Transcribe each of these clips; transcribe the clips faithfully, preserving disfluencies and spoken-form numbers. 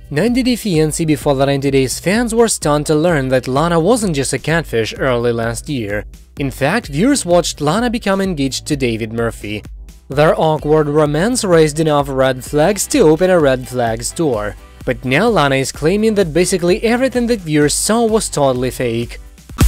ninety day Fiance before the ninety days fans were stunned to learn that Lana wasn't just a catfish early last year. In fact, viewers watched Lana become engaged to David Murphey. Their awkward romance raised enough red flags to open a red flag store. But now Lana is claiming that basically everything that viewers saw was totally fake.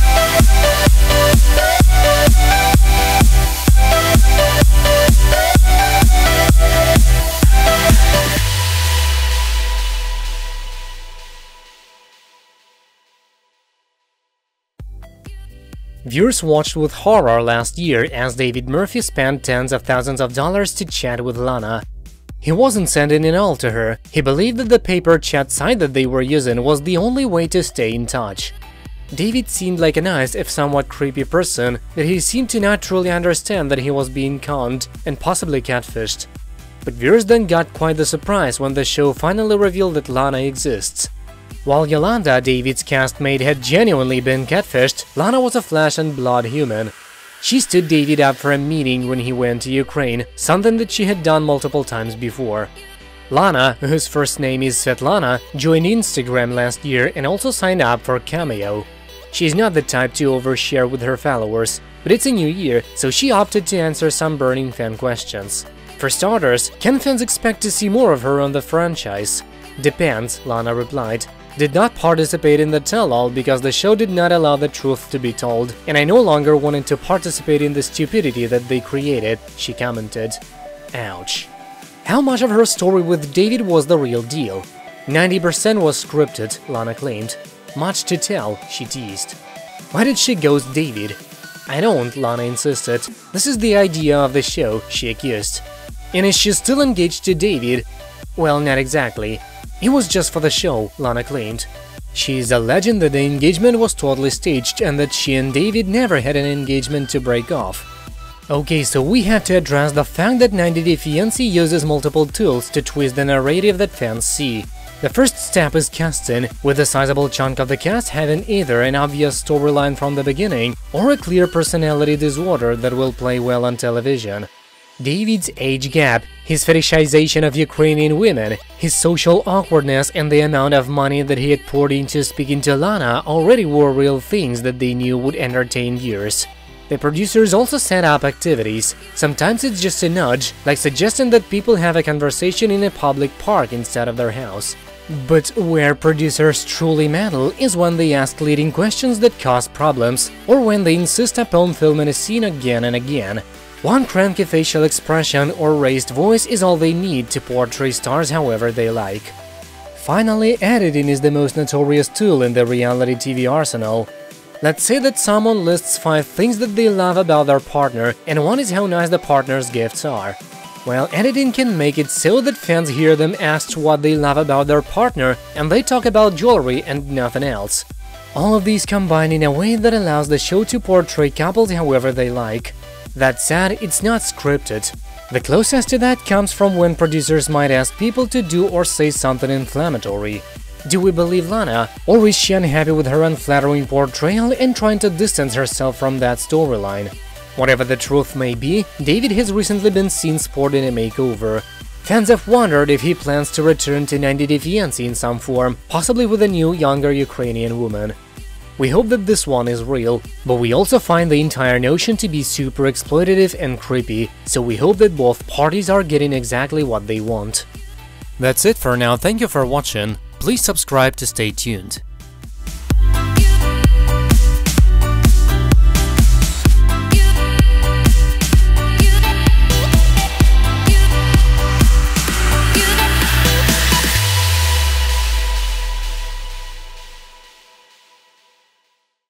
Viewers watched with horror last year as David Murphey spent tens of thousands of dollars to chat with Lana. He wasn't sending it all to her, he believed that the paper chat site that they were using was the only way to stay in touch. David seemed like a nice, if somewhat creepy person, but he seemed to not truly understand that he was being conned and possibly catfished. But viewers then got quite the surprise when the show finally revealed that Lana exists. While Yolanda, David's castmate, had genuinely been catfished, Lana was a flesh and blood human. She stood David up for a meeting when he went to Ukraine, something that she had done multiple times before. Lana, whose first name is Svetlana, joined Instagram last year and also signed up for Cameo. She's not the type to overshare with her followers, but it's a new year, so she opted to answer some burning fan questions. For starters, can fans expect to see more of her on the franchise? Depends, Lana replied. Did not participate in the tell-all because the show did not allow the truth to be told, and I no longer wanted to participate in the stupidity that they created, she commented. Ouch. How much of her story with David was the real deal? ninety percent was scripted, Lana claimed. Much to tell, she teased. Why did she ghost David? I don't, Lana insisted. This is the idea of the show, she accused. And is she still engaged to David? Well, not exactly. It was just for the show, Lana claimed. She's alleging that the engagement was totally staged and that she and David never had an engagement to break off. Okay, so we have to address the fact that ninety day Fiance uses multiple tools to twist the narrative that fans see. The first step is casting, with a sizable chunk of the cast having either an obvious storyline from the beginning or a clear personality disorder that will play well on television. David's age gap, his fetishization of Ukrainian women, his social awkwardness and the amount of money that he had poured into speaking to Lana already were real things that they knew would entertain viewers. The producers also set up activities. Sometimes it's just a nudge, like suggesting that people have a conversation in a public park instead of their house. But where producers truly meddle is when they ask leading questions that cause problems, or when they insist upon filming a scene again and again. One cranky facial expression or raised voice is all they need to portray stars however they like. Finally, editing is the most notorious tool in the reality T V arsenal. Let's say that someone lists five things that they love about their partner, and one is how nice the partner's gifts are. Well, editing can make it so that fans hear them asked what they love about their partner, and they talk about jewelry and nothing else. All of these combine in a way that allows the show to portray couples however they like. That said, it's not scripted. The closest to that comes from when producers might ask people to do or say something inflammatory. Do we believe Lana, or is she unhappy with her unflattering portrayal and trying to distance herself from that storyline? Whatever the truth may be, David has recently been seen sporting a makeover. Fans have wondered if he plans to return to ninety day Fiance in some form, possibly with a new, younger Ukrainian woman. We hope that this one is real, but we also find the entire notion to be super exploitative and creepy, so we hope that both parties are getting exactly what they want. That's it for now, thank you for watching, please subscribe to stay tuned.